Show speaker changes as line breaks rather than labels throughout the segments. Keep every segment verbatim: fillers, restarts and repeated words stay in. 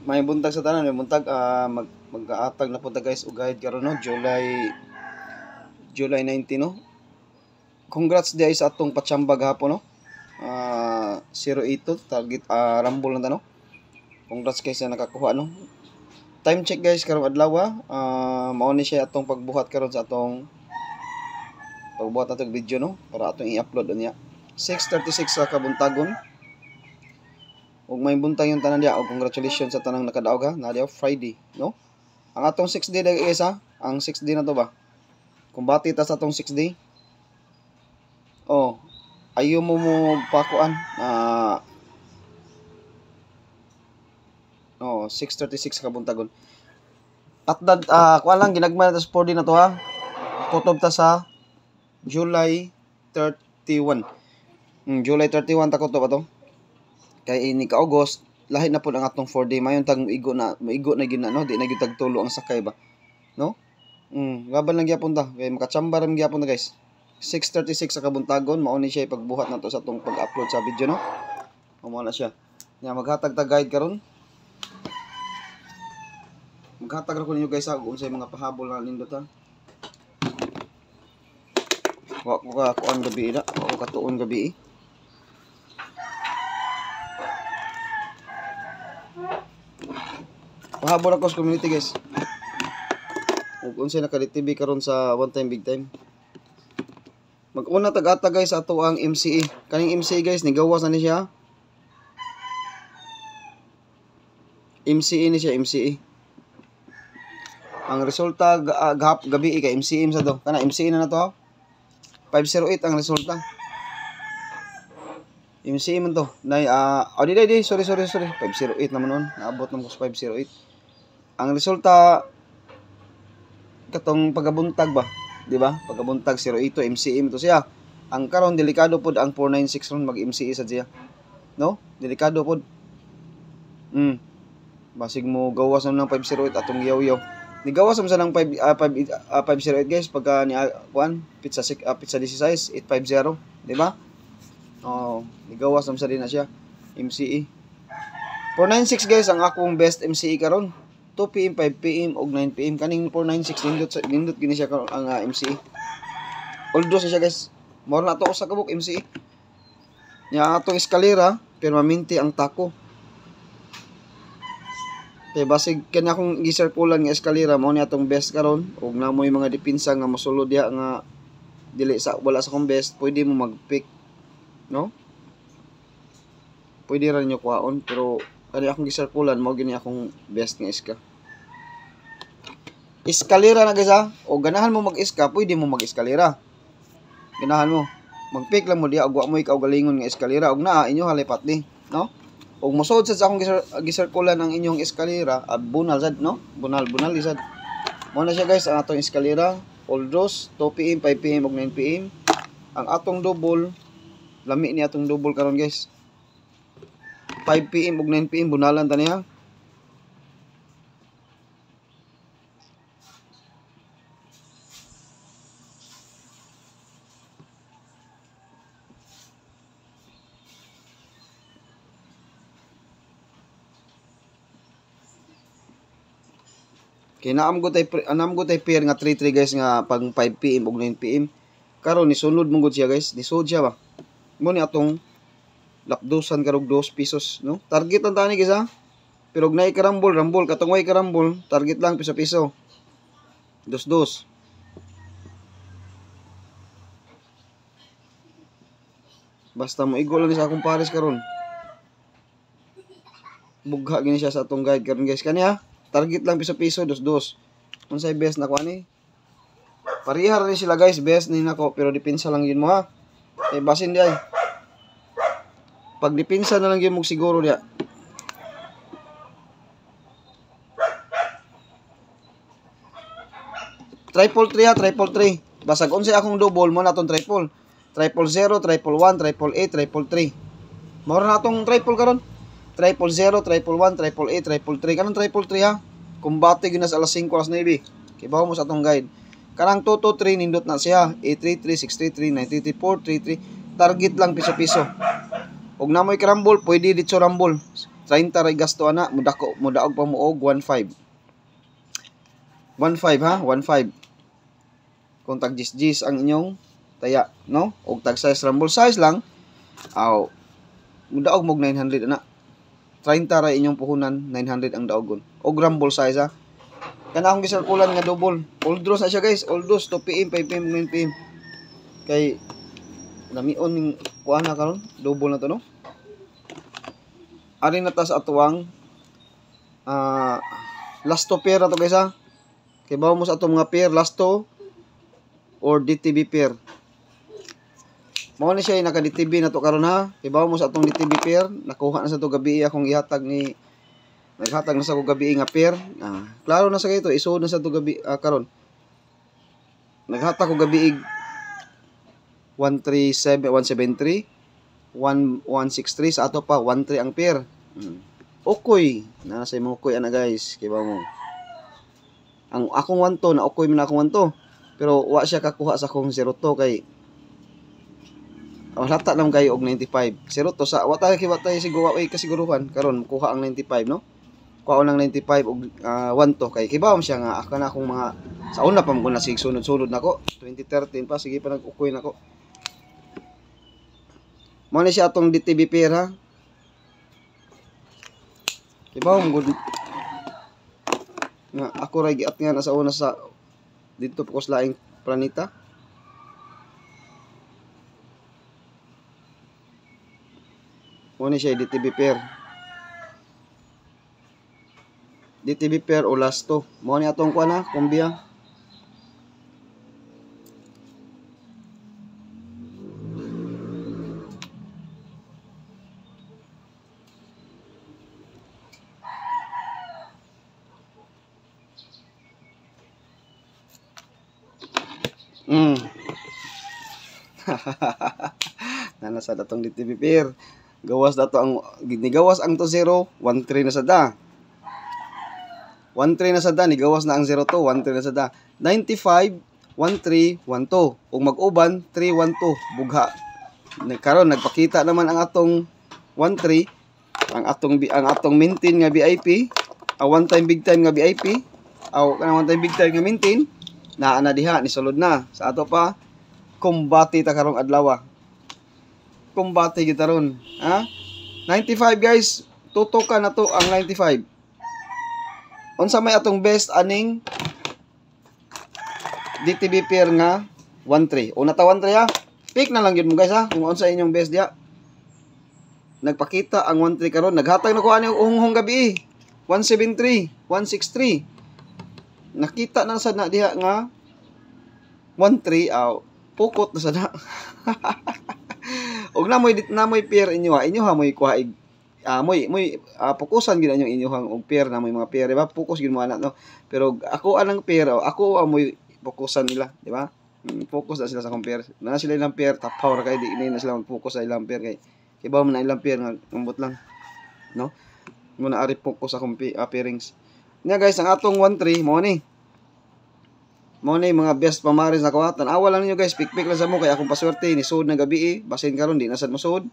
may buntag sa tanan, may buntag uh, mag mag-aatag na punta guys og guide karon no July July nineteen no. Congrats di sa atong patsamba gahapon no. Uh, zero eight two target uh, rumble na no. Congrats guys na nakakuha no. Time check guys karong adlaw uh, mao ni siya atong pagbuhat karon sa atong pagbuhat natong video no para atong i-upload niya. six thirty-six sa kabuntagon. Ug may buntag yung tanan dia og congratulations sa tanang nakadaog ha na dia Friday no. Ang atong six day dai guys ha, ang six day na to ba. Kung bati ta sa atong six day. Oh, ayo mo mo pakuan na uh, oh, six thirty-six ka buntagon. At dad uh, kuan lang ginagmay ta sa four day na to ha. Kutob ta sa July thirty-one. Hmm, July thirty-one ta kutob ato. Kay ini ka August lahi na pud ang atong four day mayon tag igo na maigo na gina no di na gyud tag tulo ang sakay ba no. Mm gaban lang gyapon ta kay makachamba ram gyapon ta guys. six thirty-six sa kabuntagon mao ni siya pagbuhat nato sa atong pag-upload sa video no. Mao na siya nya maghatag ta guide karon. Maghatag ra ko ninyo guys ha kung unsay mga pahabol na nindot ha. Wa ko ka kuan gabi ina wa ko katuon gabi eh. Pahabol ako sa community guys. Ug unsay naka-T V karon sa one time big time. Mag-una tag-ata guys ato ang M C E. Kaning M C E guys nigawas na ni siya. M C E ni siya M C E. Ang resulta uh, gahap gabi kay M C E sa to. Kana M C E na na to. five oh eight ang resulta. M C E man to. Nay ah uh, oh, di di sorry sorry sorry five oh eight naman nun. Naabot nang ko five oh eight. Ang resulta katong pagabuntag ba, di ba? Pagabuntag zero eight two M C E to siya. Ang karon delikado pod ang four ninety-six ron mag M C E sa siya. No? Delikado pod. Mm. Basig mo gawas na ng five oh eight atong yaw-yaw. Nigawas mo sa ng five oh eight guys pagka ni kuan pizza uh, pizza sixteen eight fifty, di ba? Oh, nigawas na sa din na siya M C E. four ninety-six guys ang akong best M C E karon. two P M, five P M ug nine P M kaning four ninety-six nindot nindot gini siya karon ang uh, M C E. Although siya guys, more na to sa kabuk M C E. Nya atong eskalera permanente ang tako. Kay basig kanya akong gisirkulan nga eskalera mao ni atong best karon ug namoy mga depensa nga mosulod diha nga dili sa wala sa akong best, pwede mo mag-pick, no? Pwede ra niyo kuhaon pero kani akong gisirkulan mao gini akong best nga iska. Eskalera na guys ha. O ganahan mo mag-iska, pwede mo mag-eskalera. Ganahan mo. Mag-pick lang mo diha ug wa mo ikaw galingon nga eskalera ug naa inyo halipat ni, no? Ug mosud sa akong gisirkulan ang inyong eskalera, ah, bunal sad, no? Bunal bunal isad. Mao na siya guys ang atong eskalera, Aldros two P M, five P M ug nine P M. Ang atong double lami ni atong double karon guys. five P M ug nine P M bunalan ta niya. Kinaam ko tay anam ko tay pair nga three three guys nga pag five P M ug nine P M. Karon ni sunod mong gud siya guys, ni sud siya ba. Mo ni atong lakdusan karog two pesos, no? Target ang tani guys ha. Pero og naay karambol, rambol katong way karambol, target lang piso-piso. Dos dos. Basta mo igol lang sa akong pares karon. Bugha gini siya sa atong guide karon guys kaniya. Target lang piso-piso, dos dos. Unsay best na ko ani? Parihar ni sila guys, best ni nako pero depensa lang yun mo ha. Eh basin di ay. Pag depensa na lang yun mo siguro diya. Triple three ha, triple three. Basag unsay akong double mo na atong triple. Triple zero, triple one, triple eight, triple three. Mao na atong triple karon. Triple zero, triple one, triple eight, triple three. Kanang triple three ha. Kumbate gyud na sa alas five alas nine. Kibaw mo sa atong guide. Kanang two two three nindot na siya. eight three three, six three three, nine three three, four three three. Target lang piso-piso. Ug namoy karambol, pwede ditso rambol. thirty ray gasto ana, mudako mudaog pa mo og one five. one five ha, one five. Kung tag gis-gis ang inyong taya, no? Og tag size rumble size lang, aw mudaog mo og nine hundred ana. thirty ray inyong puhunan, nine hundred ang daogon. Og rumble size ha. Kana akong gisirkulan nga double. All draws na siya guys, all draws two P M, five P M, nine P M. Kay namion ning kuan na karon, double na to no. Ari na ta sa atuang uh, last to pair na to guys ha. Kay bawo mo sa atong mga pair last to or D T B pair. Mao ni siya naka D T B na to karon ha. Kay bawo mo sa atong D T B pair, nakuha na sa to gabi akong ihatag ni naghatag na sa ko gabi nga pair. Ah, klaro na sa kay to, isuod na sa to gabi uh, karon. Naghatag ko gabi one three seven one seven three one one six three sa ato pa one three ang pair. Hmm. Okoy, na sa imo okoy ana guys, kay ba mo. Ang akong one to na okoy man akong one to. Pero wa siya kakuha sa akong zero to kay oh, lata lang kayo og ninety-five. Zero to sa wa tayo kay wa tayo siguro ay kasiguruhan karon kuha ang ninety-five no. Kuha ang ninety-five og uh, one to kay kibaw siya nga aka na akong mga sa una pa mo na sig sunod-sunod nako twenty thirteen pa sige pa nag-ukoy nako. Mo ni siya atong D T B pair ha. Kibaw mo gud nga ako ra giat nga nasa una sa dito po ko sa laing planeta. Mo ni siya D T B pair. D T B pair o last to. Mo ni atong kuan ha, kumbiya. Mm. Nanasa datong D T B pair. Gawas dato ang nigawas ang to zero, one three na sa da. one three na sa da, nigawas na ang zero to, one three na sa da. ninety-five, one three, one two. Ug mag-uban three one two bugha. Karon nagpakita naman ang atong one three, ang atong ang atong maintain nga V I P, a one time big time nga V I P, aw kana one time big time nga maintain. Naa na diha ni sulod na sa ato pa kumbati ta karong adlaw. Kumbati kita ron ha. ninety-five guys, tutukan na to ang ninety-five. Unsa may atong best aning D T B pair nga one three. Una ta one three ha. Pick na lang yun mo guys ha kung unsa inyong best diha. Nagpakita ang one three karon, naghatag na ko ani uhong gabi one seven three, one six three. Nakita na sad na diha nga one three aw pukot na sad na. Og namoy namoy pair inyo ha, inyo ha moy kuha ig ah moy moy uh, fokusan gid anyo inyohang og pair na moy mga pair di ba? Focus gid mo ana no. Pero ako anang pair oh, ako amoy fokusan nila, di ba? Hmm, focus na sila sa akong pair. Na sila ilang pair, top power kay di na sila mag-focus sa ilang pair kay kay ba man na ilang pair nga ambot lang. No? Muna ari focus sa akong uh, pairings. Nya guys, ang atong one three mo ni. Mo ni mga best pamaris na kuha. Tan-awa lang niyo guys, pick-pick lang sa mo kay akong paswerte ni sud na gabi eh. Basin karon di na sad masud.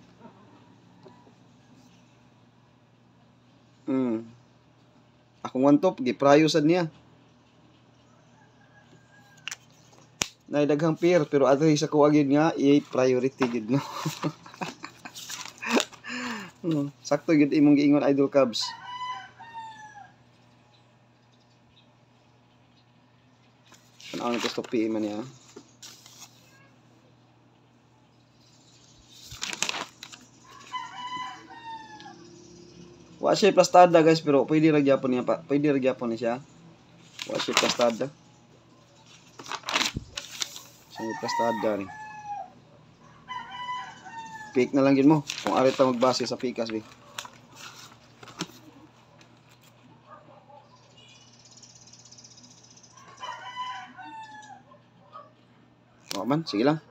Hmm. Akong one top giprayo sad niya. Nay daghang pair pero adri sa kuha gyud nga i-priority gyud no. Hmm, sakto gyud imong giingon Idol Cubs. Ano ang gusto P M niya? Wa siya plastada guys pero pwede ra gyapon niya pa. Pwede ra gyapon ni siya. Wa siya plastada. Siya plastada ni. Pick na lang gid mo kung ari ta magbase sa pikas bi. O man, sige lang.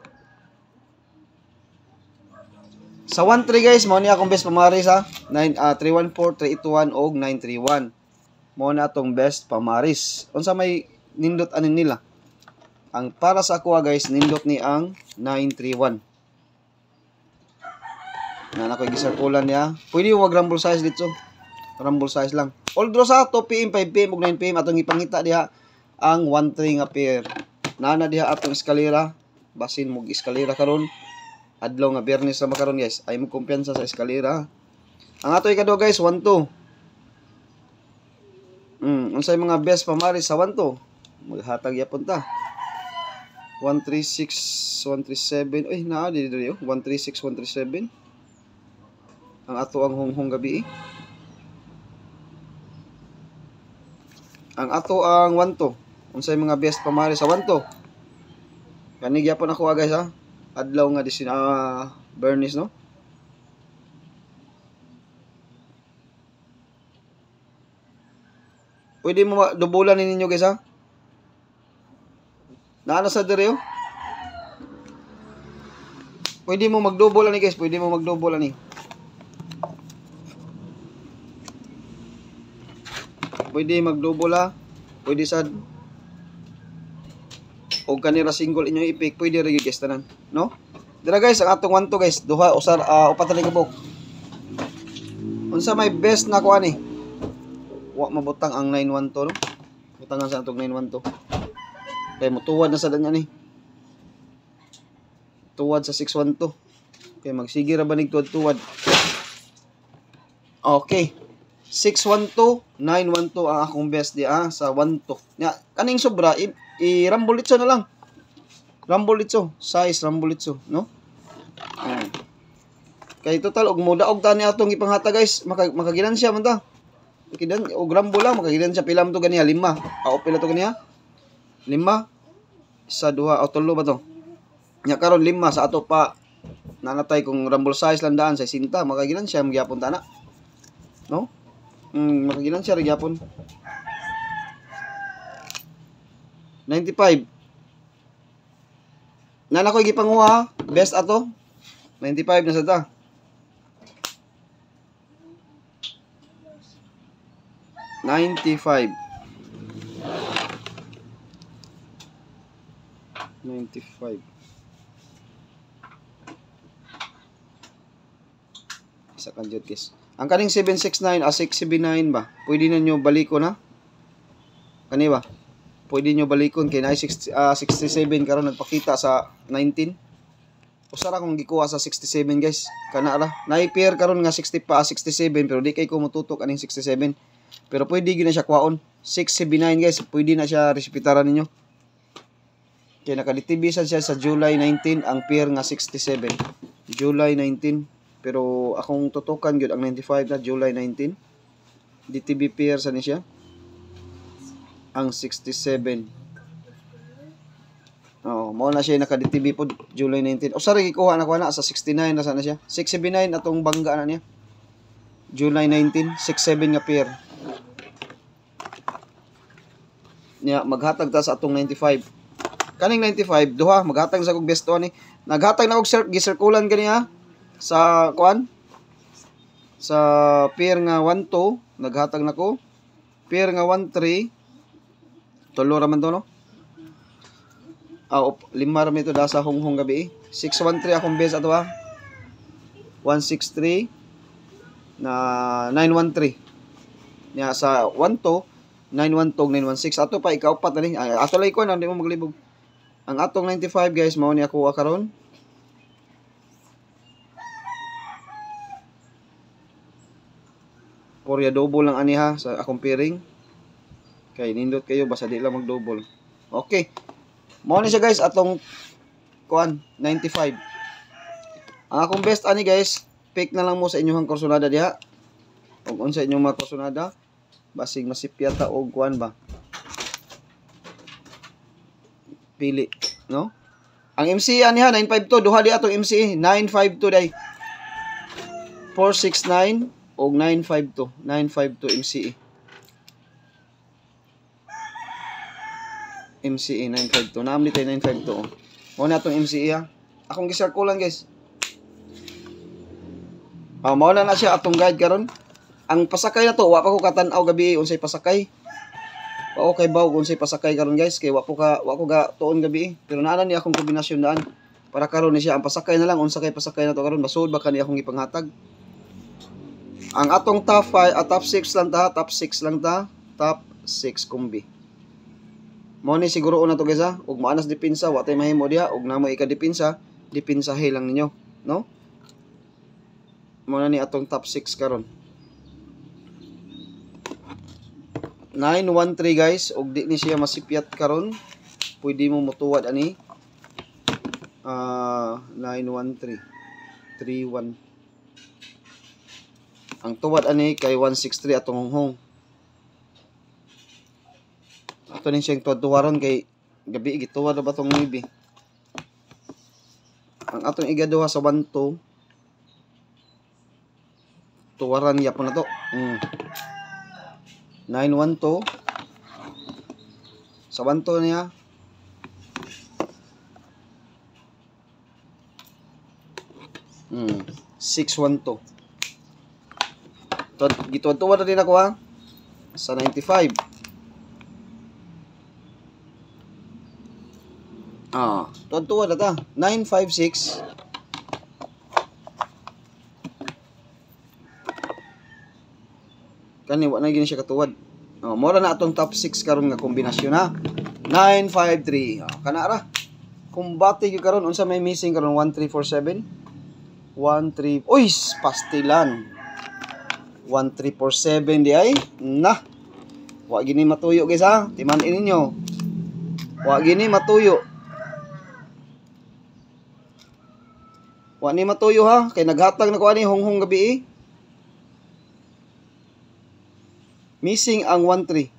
Sa one three guys, mo ni akong best pamaris ha. three one four, three eight one og nine three one. Mo na atong best pamaris. Unsa may nindot anin nila? Ang para sa ako guys, nindot ni ang nine three one. Na na koy gisirkulan niya. Pwede wag rumble size dito. Rumble size lang. Although sa two P M, five P M ug nine P M atong ipangita diha ang one three nga pair. Nana diha atong eskalera. Basin mo eskalera karon. Adlaw nga Biyernes ra makaron guys. Ay mo kumpiyansa sa eskalera. Ang ato ikado guys one two. Mm, unsay mga best pamaris sa one two? Maghatag yapon ta. one three six, one three seven. Uy, naa di diri oh. one three six, one three seven. Ang ato ang hunghong gabi eh. Ang ato ang one two. Unsay mga best pamari sa one two? Kani gyapon ako guys ha. Adlaw nga di sina uh, Bernice no. Pwede mo dubulan ninyo guys ha. Naano sa diri oh. Pwede mo magdouble ani guys, pwede mo magdouble ani. Pwede mag-double ha. Pwede sad. O kanira single inyo i-pick. Pwede rin guys tanan. No? Dira guys, ang atong one two guys. Duha, usar, uh, upat na kabok. Unsa may best na ko ani? Wa mabutang ang nine one two no? Butangan sa atong nine one two. Kaya mutuwad na sa danya ni. Tuwad sa six one two. Kaya magsige ra ba nig tuwad-tuwad. Okay. six one two, nine one two ang akong best di ah, sa one two. Nya, kaning sobra, i-rumble itso na lang. Rumble itso, size rumble itso, no? Ayan. Kay total, og muda og tani atong ipanghatag guys, maka, makaginansya man ta. Kidan, og rumble lang, makaginansya pilam to ganiya, lima. Ao pila to ganiya? Lima. Isa, duha, o tulo ba to? Nya karon lima sa ato pa, nanatay kung rumble size lang daan sa sinta, makaginansya, magyapon ta na. No? Hmm, makagilan siya magyapon. ninety-five. Nana ko gipanguha, best ato. ninety-five na sa ta. ninety-five. ninety-five. Isa kan jud guys. Ang kaning seven six nine a six seven nine ba? Pwede na nyo balikon ha? Kani ba? Pwede nyo balikon kay na uh, sixty-seven karon nagpakita sa nineteen. Usara kung gikuha sa sixty-seven guys. Kana ra. Na-pair karon nga sixty pa sixty-seven pero di kay ko mututok aning sixty-seven. Pero pwede gyud na siya kuhaon. six seven nine guys, pwede na siya resipitaran ninyo. Kay nakaditibisan siya sa July nineteen ang pair nga sixty-seven. July nineteen. Pero akong tutukan gyud ang ninety-five na July nineteen. D T B pair sa ni siya. Ang sixty-seven. Oh, mao na siya naka-D T B po July nineteen. O sorry gikuha na ko na sa sixty-nine na sana siya. six seven nine atong bangga na niya. July nineteen, six seven nga pair. Nya maghatag ta sa atong ninety-five. Kaning ninety-five duha maghatag sa kog besto ni. Naghatag na og gisirkulan kaniya sa kuan sa pair nga one two naghatag nako pair nga one three tulo ra man to no ah op, lima ra man ito da sa hunghong gabi six one three akong base ato ha one six three na nine one three nya sa one two nine one two nine one six ato pa ikaw pa tani ato lay ko na di mo maglibog ang atong ninety-five guys mao ni ako karon. Porya double lang ani ha sa akong pairing. Kay nindot kayo basta di lang mag-double. Okay. Mao ni siya guys atong kuan ninety-five. Ang akong best ani guys, pick na lang mo sa inyong kursonada diha. Ug unsa inyong mga kursonada, basig masipyata og kuan ba. Pili, no? Ang M C ani ha nine five two duha di atong M C nine five two day. four six nine og nine five two nine five two M C E M C E nine five two naam dito nine five two oh. Mo na atong M C E ha akong gisirkulan guys ah mao na na siya atong guide karon ang pasakay na to wa pa ko katan-aw gabi unsay pasakay wa ko kay baw unsay pasakay karon guys kay wa ko ka wa ko ga tuon gabi pero naa ni akong kombinasyon daan para karon ni siya ang pasakay na lang unsa kay pasakay na to karon basud ba kani akong ipanghatag. Ang atong top five at top six lang ta, top six lang ta, top six kumbi. Mo ni siguro una to guys ha, ug maanas depensa wa tay mahimo diha ug namo ika depensa, depensahe lang ninyo, no? Mo na ni atong top six karon. nine one three guys, ug di ni siya masipyat karon. Pwede mo mutuwad ani. Ah, uh, nine one three three one. Ang tuwad ani kay one six three atong honghong. Ato nin siyang tuwad-tuwaron kay gabi gituwad na ba tong nibi. Ang atong igaduha sa one two tuwaran yapon na to. Mm. nine one two sa one two niya. Mm. six one two. Gituwad-tuwad na din ako ha. Sa ninety-five. Ah, tuwad-tuwad na ta. nine five six. Kani, wala na gini siya katuwad. Oh, mora na atong top six karon nga kombinasyon ha. nine five three. Oh, kana ra. Kumbati gyud karon unsa may missing karon one three four seven. one three. Uy, pastilan. one three four seven di ay. Nah. Wa gini matuyo guys ha. Timan-in ninyo. Wa gini matuyo. Wa ni matuyo ha. Kay naghatag na ko ani honghong gabi eh. Missing ang one three.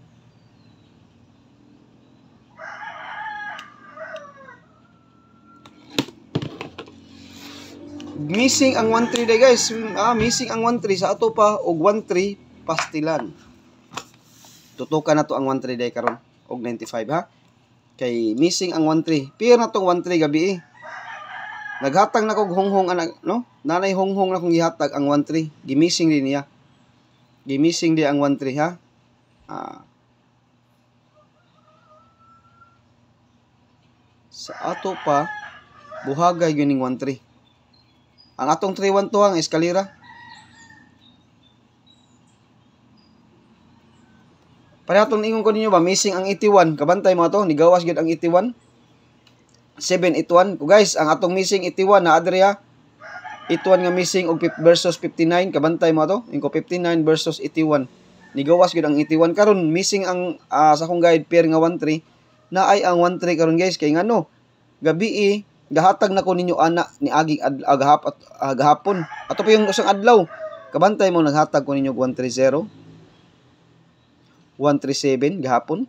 Missing ang one three day guys. Ah, missing ang one three sa ato pa og one three pastilan. Tutukan na to ang one three day karon og ninety-five ha. Kay missing ang one three. Pier na tong one three gabi eh. Naghatag na kog honghong anak, no? Nanay honghong na kong gihatag ang one three. Gimising din niya. Gimising di ang one three ha. Ah. Sa ato pa buhagay gyud ning one three. Ang atong three one two ang eskalera. Parehatong ingon ko ninyo ba missing ang eighty-one. Kabantay mo to, nigawas gyud ang eighty-one. seven eighty-one. Ko guys, ang atong missing eighty-one na adria. eighty-one nga missing og versus fifty-nine. Kabantay mo to. Inko fifty-nine versus eighty-one. Nigawas gyud ang eighty-one karon missing ang uh, sa akong guide pair nga one three. Na ay ang one three karon guys kay ngano gabi eh gahatag na ko ninyo ana ni aging agahap at agahapon. Ato pa yung usang adlaw. Kabantay mo naghatag ko ninyo one three zero. one three seven gahapon.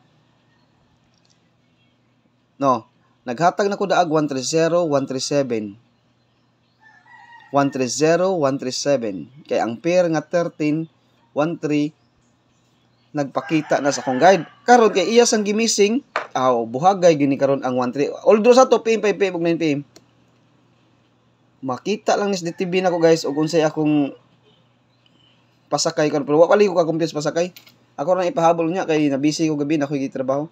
No. Naghatag na ko daag one three zero, one three seven. one three zero, one three seven. Kay ang pair nga thirteen, one three nagpakita na sa akong guide. Karon kay iya sang gimising, aw buhagay gini karon ang one three. Although sa two P M, five P M ug nine P M. Makita lang ni S D T V nako guys ug unsay akong pasakay karon pero wa pali ko ka compute pasakay. Ako ra ipahabol niya kay na busy ko gabi na ko gitrabaho.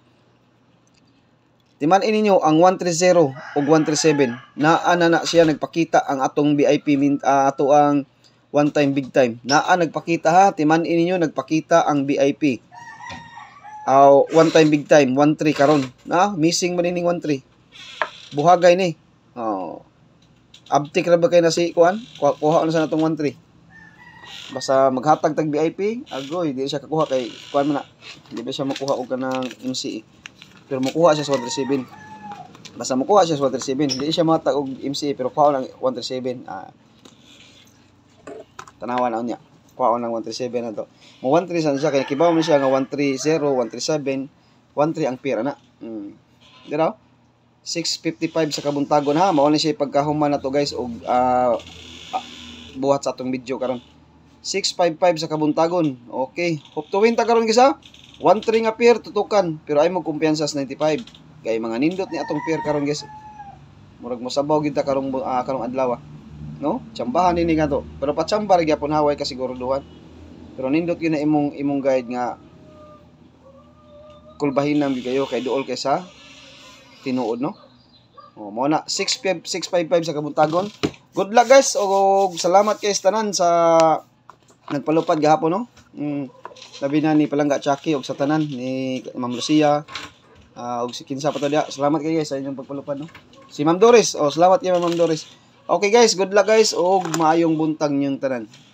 Timan ninyo ang one three zero ug one three seven. Naa na na siya nagpakita ang atong V I P min uh, ato ang one time big time. Naa nagpakita ha, timan ninyo nagpakita ang V I P. Aw uh, one time big time, one three karon. Na missing man ning one three. Buhagay ni. Oh. Abtik ra ba kay na si kuan? Kuha, kuha na sa natong one three. Basta maghatag tag V I P, agoy di siya kakuha kay kuan man na. Di ba siya makuha og kanang M C E. Pero makuha siya sa one three seven. Basta makuha siya sa one three seven. Hindi siya matag og M C A pero kuha lang one three seven. Ah. Tanawan na niya. Kuha lang one three seven na to. Mo one three san siya kay kibaw mo siya nga one three zero, one three seven, one three ang pira na. Mm. Di raw? six fifty-five sa kabuntagon ha. Mao ni siya pagkahuman na to guys og uh, uh, buhat sa atong video karon. six fifty-five sa kabuntagon. Okay. Hope to win ta karon guys ha. one three nga pair tutukan pero ay mo kumpiyansa sa ninety-five. Kay mga nindot ni atong pair karon guys. Murag mo sabaw gid ta karong uh, karong adlaw. No? Tsambahan ini nga to. Pero patsamba ra gyapon haway ka siguro duhan. Pero nindot gyud na imong imong guide nga kulbahin nang kayo kay duol kay sa tinuod no. Oh, mo na six five five sa kabuntagon. Good luck guys o salamat kay tanan sa nagpalupad gahapon no. Mm, labi na ni Palangga Chucky og sa tanan ni Ma'am Lucia. Uh, og si kinsa pa to dia. Salamat kay guys sa inyong pagpalupad no. Si Ma'am Doris, oh salamat kay Ma'am Doris. Okay guys, good luck guys og maayong buntag niyong tanan.